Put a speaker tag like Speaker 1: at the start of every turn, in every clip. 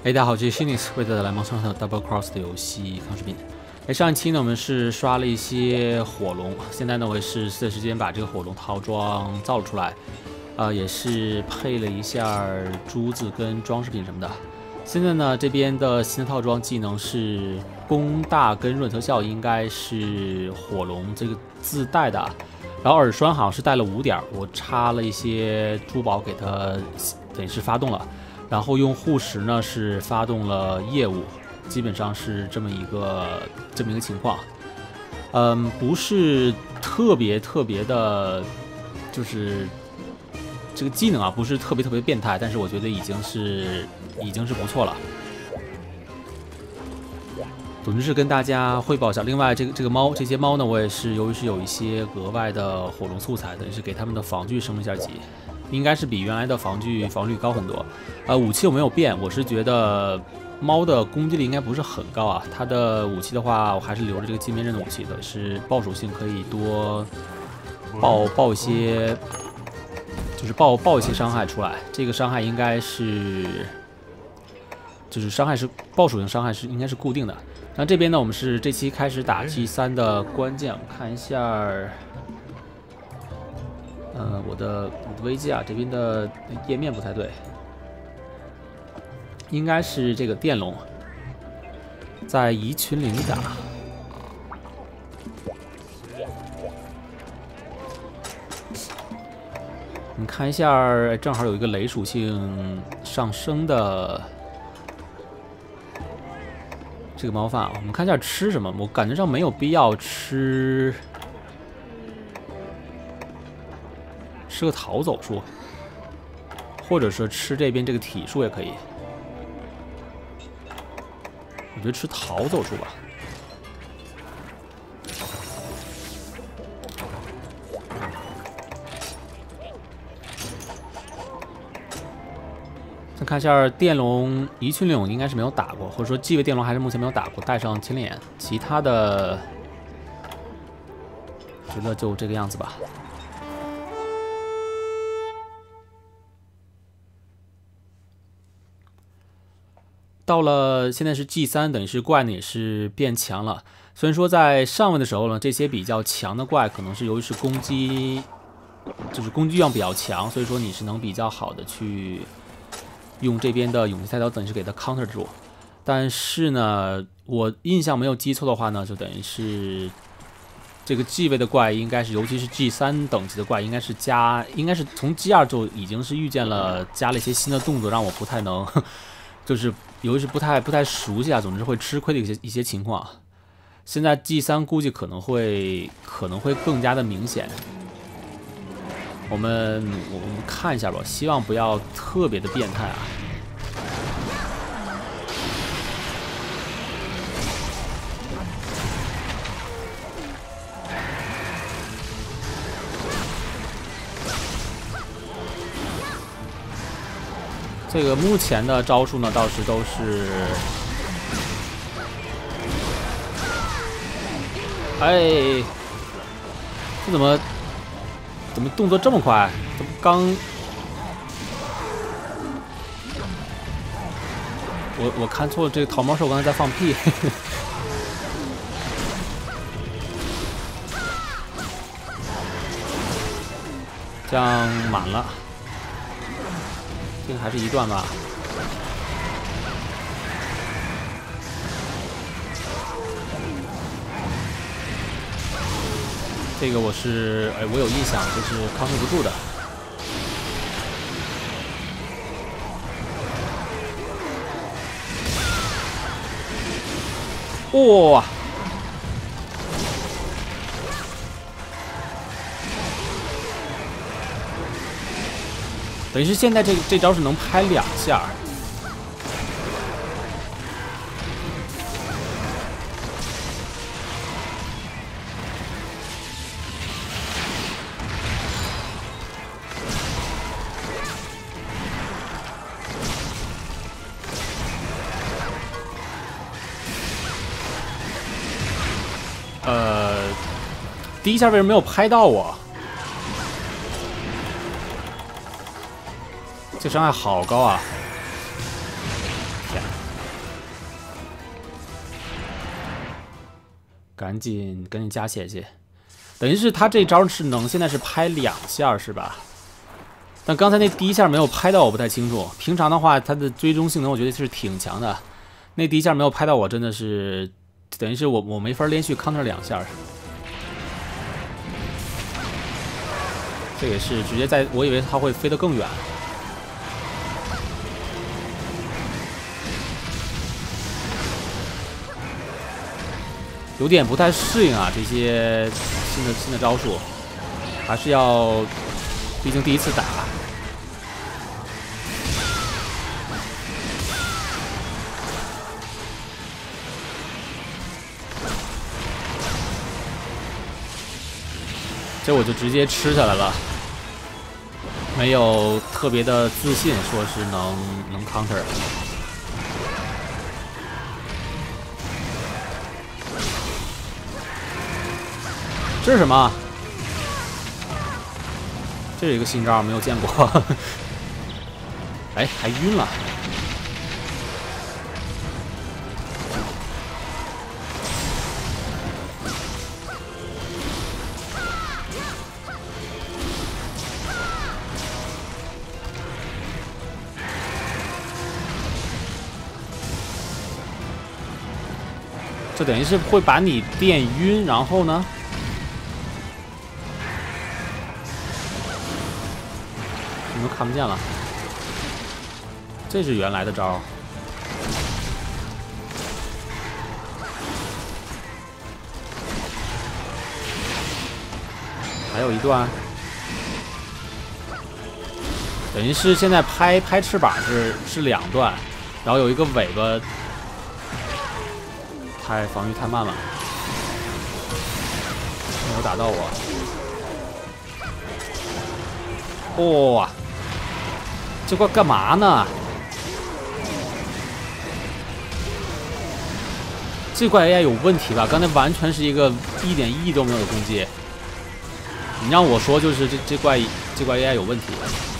Speaker 1: 大家好，这是 Shinix 为大家来上的 Double Cross 的游戏康视频。上一期呢，我们是刷了一些火龙，现在呢，我也是4的时间把这个火龙套装造了出来，也是配了一下珠子跟装饰品什么的。现在呢，这边的新的套装技能是攻大跟润特效，应该是火龙这个自带的。然后耳栓好像是带了5点，我插了一些珠宝给它，等于是发动了。然后用护石呢是发动了业务，基本上是这么一个情况。不是特别的，就是这个技能啊，不是特别变态，但是我觉得已经是不错了。总之是跟大家汇报一下。另外，这些猫呢，我也是由于是有一些额外的火龙素材，等于是给他们的防具升了一下级。应该是比原来的防率高很多，武器我没有变，我是觉得猫的攻击力应该不是很高啊。它的武器的话，我还是留着这个镜面刃的武器的，是爆属性可以多爆一些，就是爆一些伤害出来。这个伤害应该是，就是爆属性伤害应该是固定的。那这边呢，我们是这期开始打 G3 的关键，看一下。我的危机啊，这边的页面不太对，应该是这个电龙在移群岭打。你看一下，正好有一个雷属性上升的这个猫饭，我们看一下吃什么。我感觉上没有必要吃。吃个逃走术，或者是吃这边这个体术也可以。我觉得吃逃走术吧。再看一下电龙移群岭，应该是没有打过，或者说继位电龙还是目前没有打过，带上千里眼。其他的，觉得就这个样子吧。到了现在是 G3， 等于是怪呢也是变强了。虽然说在上位的时候呢，这些比较强的怪可能是由于是攻击，就是攻击欲望比较强，所以说你是能比较好的去用这边的勇气菜刀，等于是给它 counter 住。但是呢，我印象没有记错的话呢，就等于是这个 G 位的怪应该是，尤其是 G3 等级的怪，应该是从 G2 就已经是加了一些新的动作，让我不太能。就是由于是不太熟悉啊，总之会吃亏的一些情况。现在 G3 估计可能会更加的明显。我们看一下吧，希望不要特别的变态啊。这个目前的招数呢，倒是都是，这怎么动作这么快？怎么刚？我看错了，这个桃毛兽刚才在放屁。这样满了。这个还是一段吧。这个我有印象，这是counter不住的。哇！等于是现在这招是能拍2下。第一下为什么没有拍到我？这伤害好高啊！天。 赶紧加血去。等于是他这招是能现在是拍2下是吧？但刚才那第一下没有拍到，我不太清楚。平常的话，他的追踪性能我觉得是挺强的。那第一下没有拍到我，真的是等于是我没法连续 counter 2下。这也是直接在，我以为他会飞得更远。有点不太适应啊，这些新的招数，还是要，毕竟第一次打。这我就直接吃下来了，没有特别的自信，说是能 counter。这是什么？这是一个新招，没有见过。哎，还晕了。这等于是会把你电晕，然后呢？你们看不见了，这是原来的招。还有一段，等于是现在拍翅膀是2段，然后有一个尾巴，防御太慢了，没有打到我。哇！这怪干嘛呢？这怪 AI 有问题吧？刚才完全是一个一点意义都没有的攻击。你让我说，就是这怪 AI 有问题。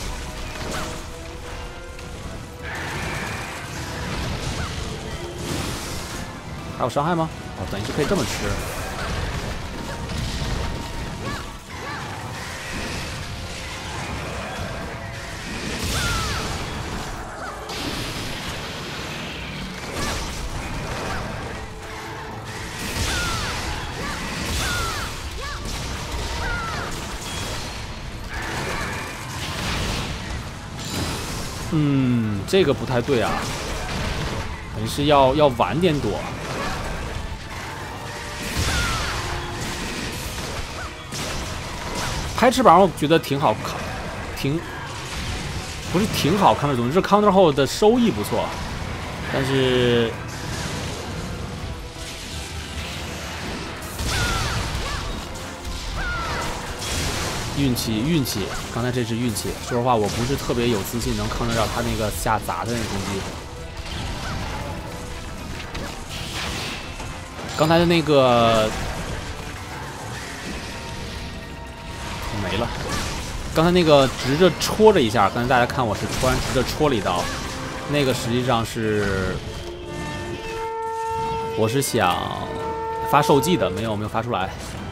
Speaker 1: 还有伤害吗？哦，等于是可以这么吃。这个不太对啊，等于是要晚点躲。拍翅膀我觉得挺好看，不是挺好看的，总之是 counter 后的收益不错，但是运气，刚才这是运气。说实话，我不是特别有自信能counter到他那个下砸的那个攻击。刚才的那个没了。刚才那个直着戳了一下，刚才大家看我是突然直着戳了一刀，那个实际上是我是想发受技的，没有发出来。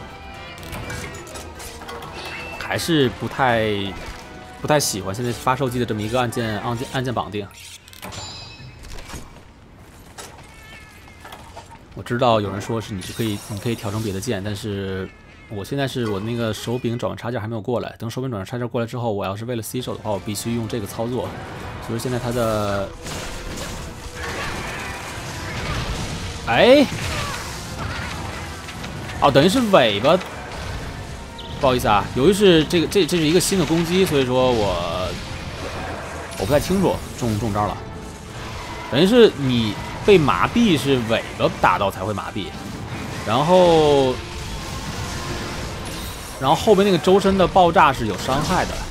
Speaker 1: 还是不太喜欢现在发售机的这么一个按键绑定。我知道有人说是你可以调成别的键，但是我现在是我那个手柄转换插件还没有过来，等手柄转换插件过来之后，我要是为了 C 手的话，我必须用这个操作。所以现在它的，哎，哦，等于是尾巴。不好意思啊，由于是这是一个新的攻击，所以说我不太清楚中招了。等于是你被麻痹是尾巴打到才会麻痹，然后后边那个周身的爆炸是有伤害的，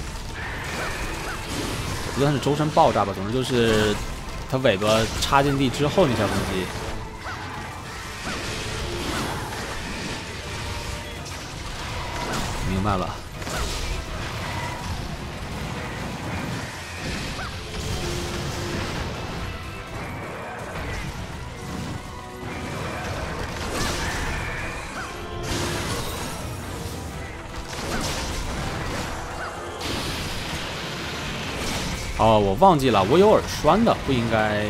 Speaker 1: 不算是周身爆炸吧，总之就是它尾巴插进地之后那下攻击。明白了。 哦，我忘记了，我有耳栓的，不应该。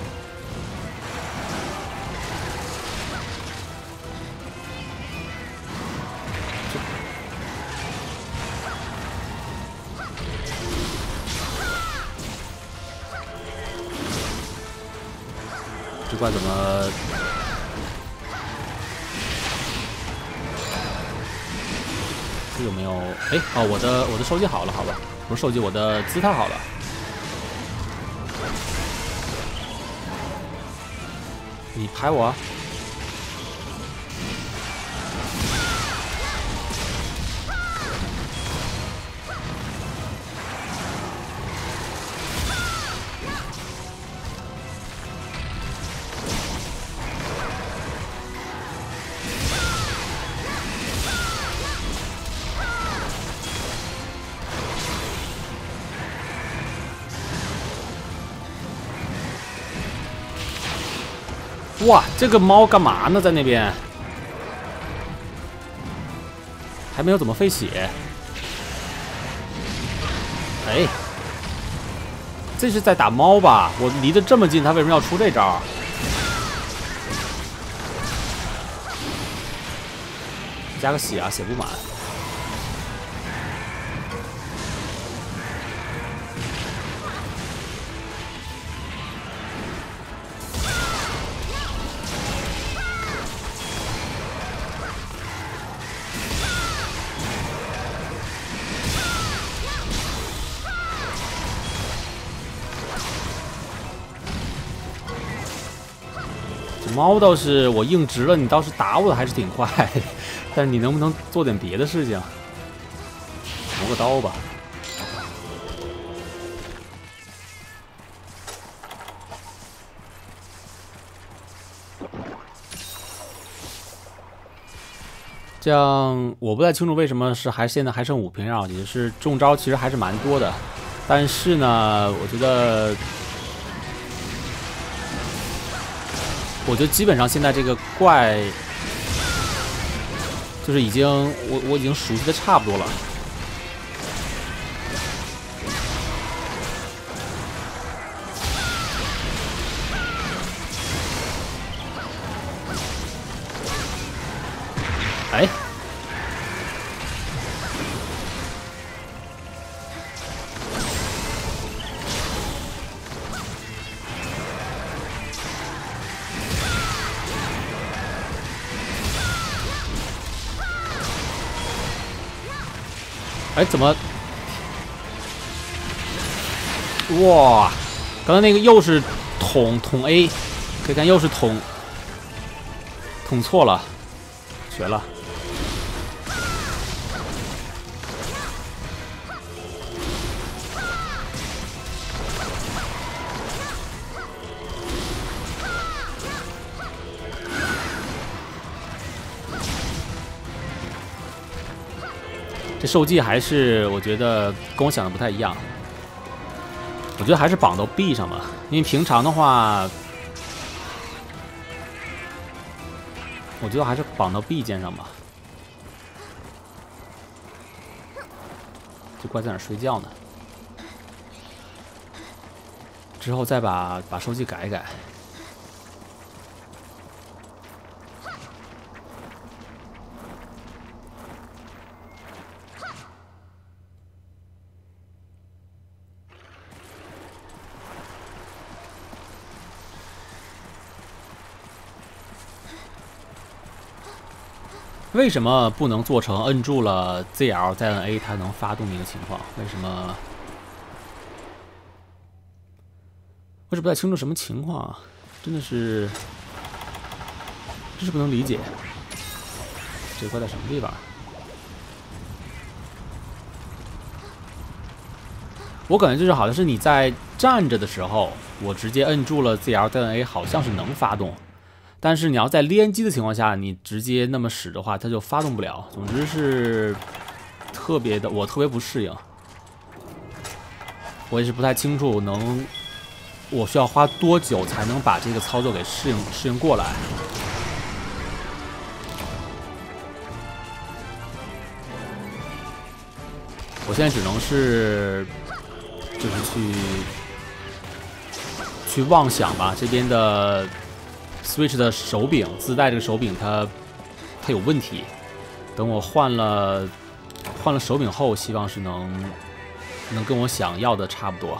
Speaker 1: 这怪怎么？这有没有？哎，哦，我的手机好了，好吧，不是手机，我的姿态好了。你拍我啊！哇，这个猫干嘛呢？在那边还没有怎么费血。哎，这是在打猫吧？我离得这么近，他为什么要出这招？加个血啊，血不满。猫倒是我硬直了，你倒是打我的还是挺快，但是你能不能做点别的事情？磨个刀吧。这样我不太清楚为什么是现在还剩5瓶药，也是中招其实还是蛮多的，但是呢，我觉得基本上现在这个怪，就是我已经熟悉的差不多了。哎，哎，怎么？哇！刚才那个又是捅 A， 可以看又是捅错了，绝了！这受技还是我觉得跟我想的不太一样，我觉得还是绑到 B 上吧，因为平常的话，我觉得还是绑到 B 键上吧。这怪在哪睡觉呢？之后再把受技改一改。为什么不能做成摁住了 ZL 再摁 A 它能发动的一个情况？为什么？我是不太清楚什么情况啊，真是不能理解。这怪在什么地方？我感觉就是好像是你在站着的时候，我直接摁住了 ZL 再摁 A， 好像是能发动。但是你要在连击的情况下，你直接那么使的话，它就发动不了。总之是我特别不适应。我也是不太清楚我需要花多久才能把这个操作给适应过来。我现在只能是就是去妄想吧。这边的 Switch 的手柄自带这个手柄它有问题，等我换了手柄后，希望是能跟我想要的差不多。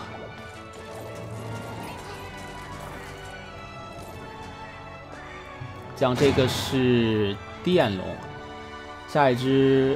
Speaker 1: 像这个是电龙，下一只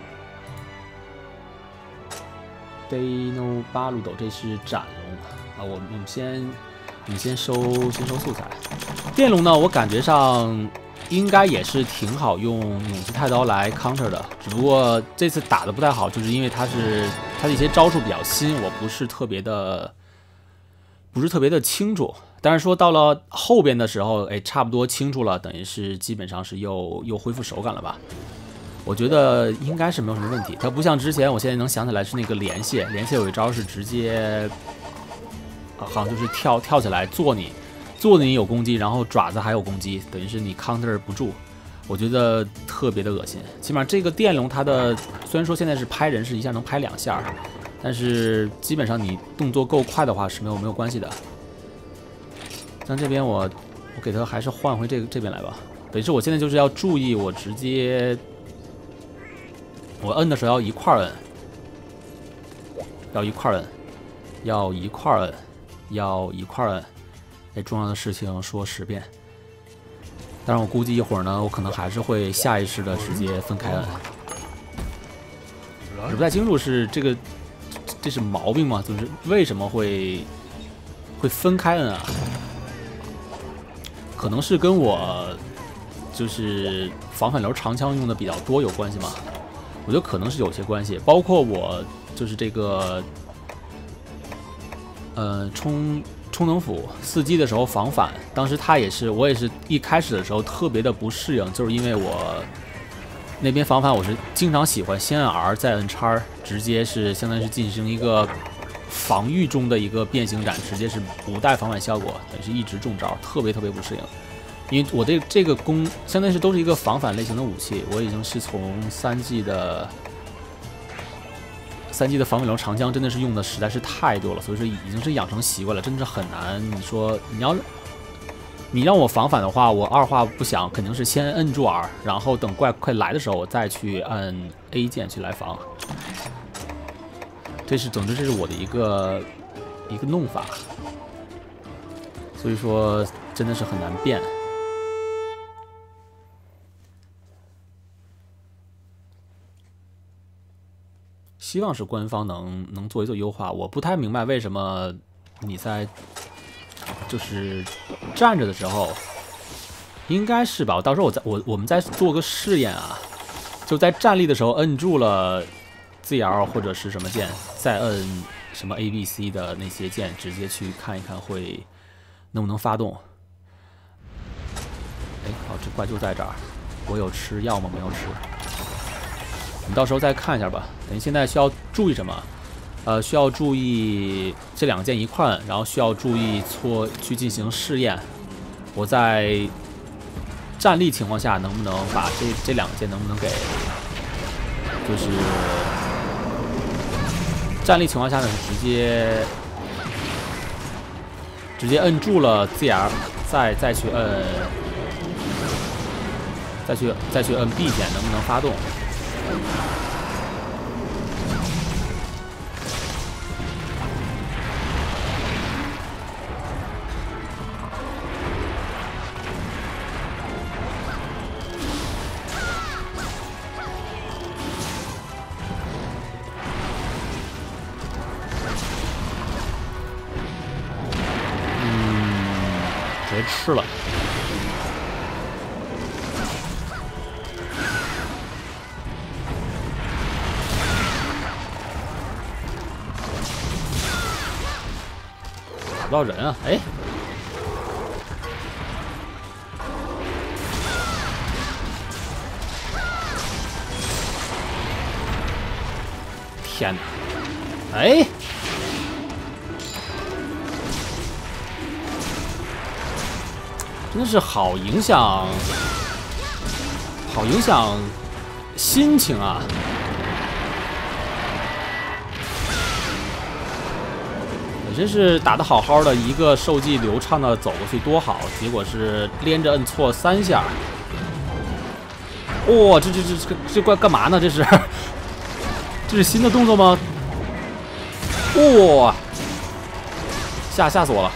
Speaker 1: Dino 巴鲁斗，这是斩龙啊。我们先收素材。电龙呢，我感觉上应该也是挺好用永吉太刀来 counter 的，只不过这次打的不太好，就是因为它的一些招数比较新，我不是特别的清楚。但是说到了后边的时候，哎，差不多清楚了，等于是基本上是又恢复手感了吧？我觉得应该是没有什么问题。它不像之前，我现在能想起来是那个连线有一招是直接，好像就是跳起来坐你有攻击，然后爪子还有攻击，等于是你 counter 不住。我觉得特别的恶心。起码这个电龙它的虽然说现在是拍人是一下能拍2下，但是基本上你动作够快的话是没有关系的。像这边我给它还是换回这边来吧。等于是我现在就是要注意，我直接我摁的时候要一块摁，要一块摁。哎，重要的事情说10遍。但是我估计一会儿呢，我可能还是会下意识的直接分开摁。我不太清楚是这是毛病吗？就是为什么会分开摁啊？可能是跟我就是防反流长枪用的比较多有关系吗？我觉得可能是有些关系。包括我就是这个冲能斧4击的时候防反，当时我也是一开始的时候特别的不适应，就是因为我那边防反我是经常喜欢先按 R 再摁叉，直接是相当于是进行一个防御中的一个变形斩，直接是不带防反效果，等于是一直中招，特别不适应。因为我这个弓相当于是都是一个防反类型的武器，我已经是从3G 的防反流长枪真的是用的实在是太多了，所以说已经是养成习惯了，真的是很难。你说你让我防反的话，我二话不想肯定是先摁住 R， 然后等怪快来的时候我再去按 A 键去来防。总之这是我的一个弄法，所以说真的是很难变。希望是官方能做一做优化。我不太明白为什么你在就是站着的时候，应该是吧？到时候我们再做个试验啊，就在站立的时候摁住了 ZL 或者是什么键，再摁什么 ABC 的那些键，直接去看一看会能不能发动。哎，好，这怪就在这儿，我有吃药吗？没有吃。我们到时候再看一下吧。等于现在需要注意什么？需要注意这2个键一块摁，然后需要注意去进行试验。我在站立情况下能不能把这2个键能不能给，就是站立情况下呢是直接摁住了 ZR， 再去摁再去摁 B 键能不能发动？直接吃了。找不到人啊！哎，天哪！哎，真的是好影响心情啊！ 真是打得好好的，一个受技流畅的走过去多好，结果是连着摁错3下。哇，这怪干嘛呢？这是这是新的动作吗？哇，吓死我了！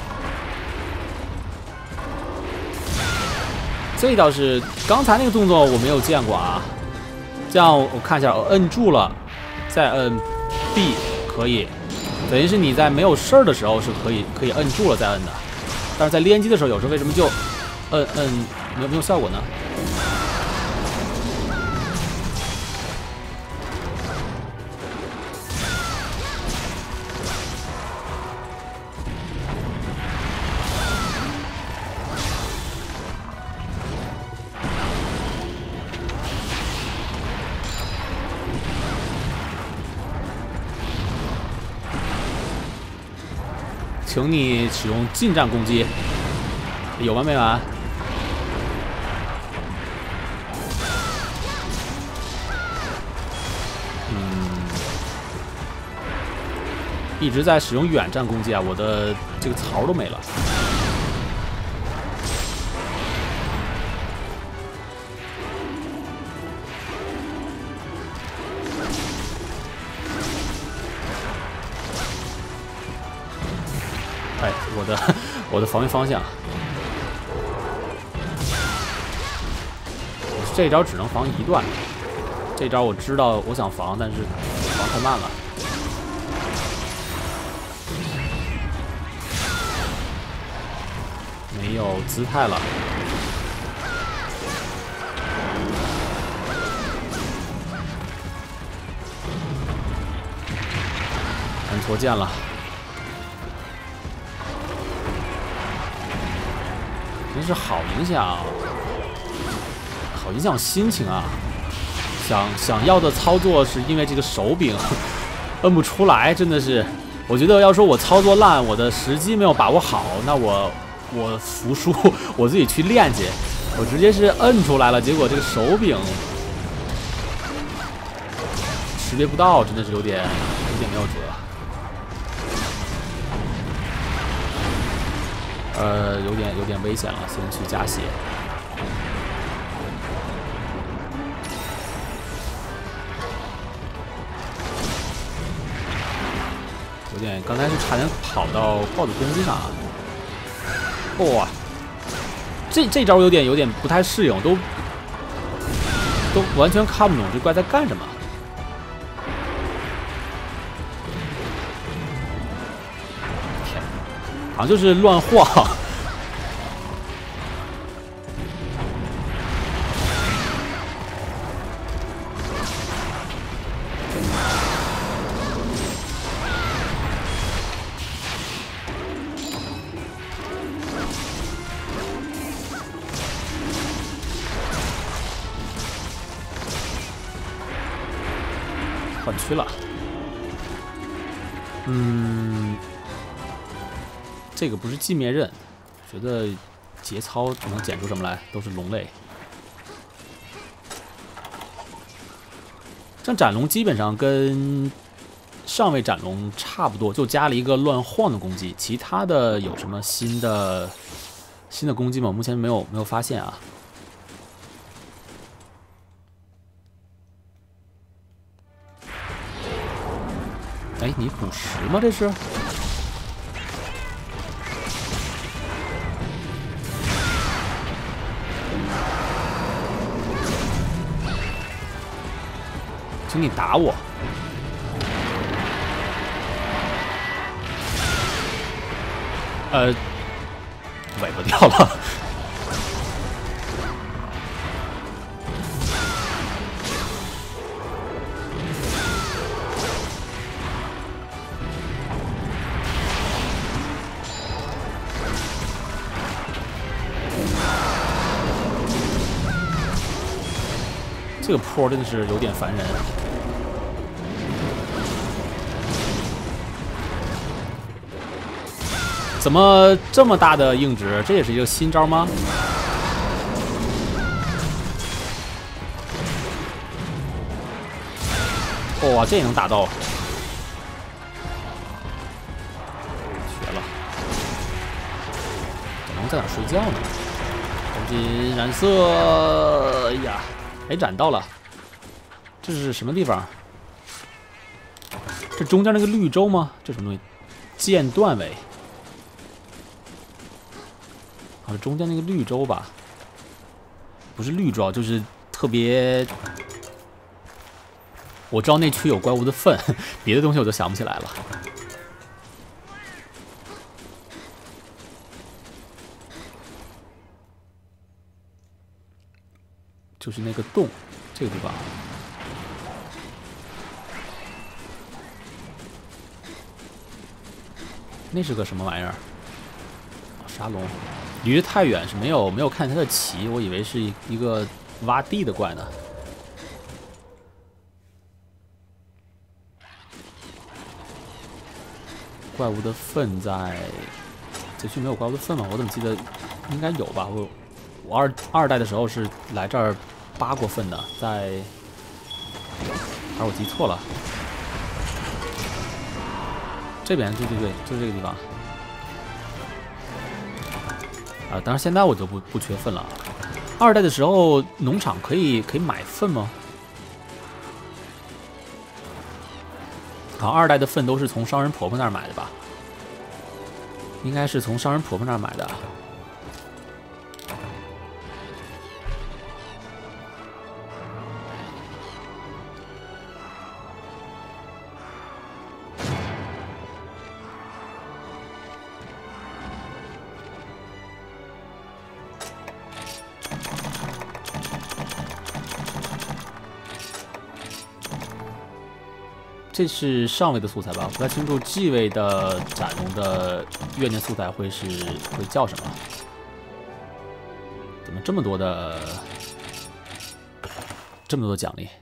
Speaker 1: 这倒是刚才那个动作我没有见过啊。这样我看一下，我摁住了，再摁 B 可以，等于是你在没有事儿的时候是可以摁住了再摁的，但是在连击的时候，有时候为什么就摁没有效果呢？请你使用近战攻击，有完没完？一直在使用远战攻击啊，我的这个槽都没了。哎，我的防御方向，这招只能防一段。这招我知道我想防，但是防太慢了。没有姿态了。摁错键了。真是好影响心情啊！想要的操作是因为这个手柄摁不出来，真的是。我觉得要说我操作烂，我的时机没有把握好，那我服输，我自己去练去。我直接是摁出来了，结果这个手柄识别不到，真的是有点没有辙。有点危险了，先去加血。刚才是差点跑到豹子攻击上啊！哇，这招有点不太适应，都完全看不懂这怪在干什么。天，好像就是乱晃。换区了，这个不是寂灭刃，觉得节操能剪出什么来，都是龙类。这斩龙基本上跟上位斩龙差不多，就加了一个乱晃的攻击，其他的有什么新的攻击吗？目前没有发现啊。哎，你补时吗？这是？请你打我！尾巴掉了。这个坡真的是有点烦人。怎么这么大的硬直？这也是一个新招吗？哇，这也能打到！ 在哪睡觉呢？赶紧染色！哎呀，哎，染到了。这是什么地方？这中间那个绿洲吗？这什么东西？剑断尾。好，中间那个绿洲吧，不是绿洲，就是特别。我知道那区有怪物的粪，别的东西我都想不起来了。就是那个洞，这个地方。那是个什么玩意儿？沙龙，离得太远是没有看它的鳍，我以为是一个挖地的怪呢。怪物的粪在这区没有怪物的粪吗？我怎么记得应该有吧？我二代的时候是来这儿扒过粪的，在还是我记错了？这边对，就是这个地方。啊，当然现在我就不缺粪了。二代的时候农场可以买粪吗？好像二代的粪都是从商人婆婆那儿买的吧？应该是从商人婆婆那儿买的。这是上位的素材吧？不太清楚 G 位的展龙的怨念素材会叫什么？怎么这么多奖励？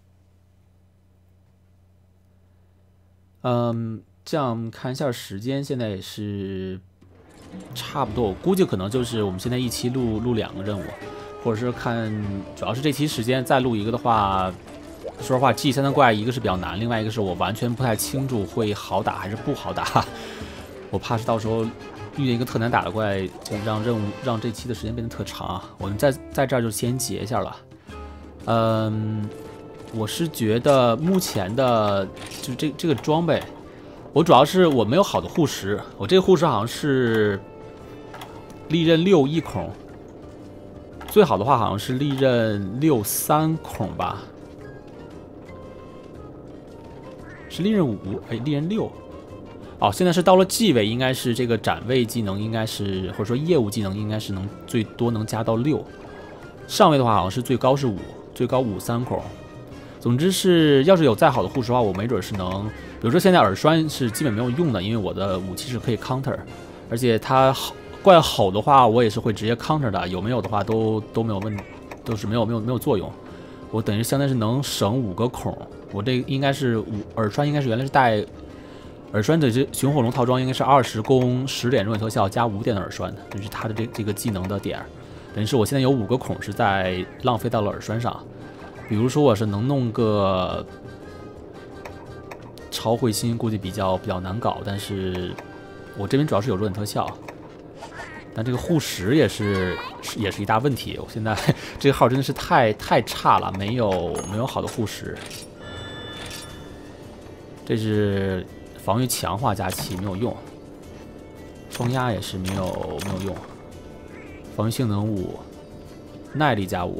Speaker 1: 这样看一下时间，现在也是差不多。我估计可能就是我们现在一期录2个任务，或者是看，主要是这期时间再录一个的话。说实话 ，G3的怪一个是比较难，另外一个是我完全不太清楚会好打还是不好打，我怕是到时候遇见一个特难打的怪，就让这期的时间变得特长啊。我们在这儿就先结一下了。我是觉得目前的就这个装备，我主要是我没有好的护石，我这个护石好像是利刃61孔，最好的话好像是利刃6 3孔吧。是利刃5，哎，利刃6。哦，现在是到了G位，应该是这个展位技能，应该是或者说业务技能，应该是最多能加到6。上位的话好像是最高是5，最高5 3孔。总之是，要是有再好的护石的话，我没准是能，比如说现在耳栓是基本没有用的，因为我的武器是可以 counter， 而且它怪吼的话，我也是会直接 counter 的，有没有的话都没有都是没有作用。我等于相当于是能省5个孔。我这应该是耳栓，应该是原来是带耳栓的这熊火龙套装，应该是20攻10点弱点特效加5点的耳栓，就是它的这个技能的点。等于是我现在有5个孔是在浪费到了耳栓上。比如说我是能弄个超会心，估计比较难搞，但是我这边主要是有弱点特效，但这个护石也是一大问题。我现在这个号真的是太差了，没有好的护石。这是防御强化加7没有用，风压也是没有用，防御性能5，耐力加5，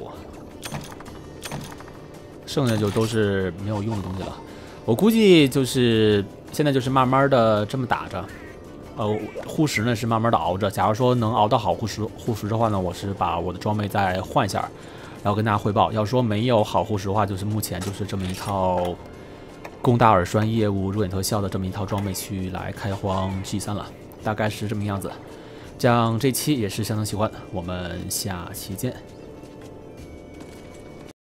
Speaker 1: 剩下就都是没有用的东西了。我估计就是现在就是慢慢的这么打着，护石呢是慢慢的熬着。假如说能熬到好护石的话呢，我是把我的装备再换一下，然后跟大家汇报。要说没有好护石的话，就是目前就是这么一套。攻大耳栓业务弱点特效的这么一套装备去来开荒 G3 了，大概是这么样子。这样这期也是相当喜欢，我们下期见。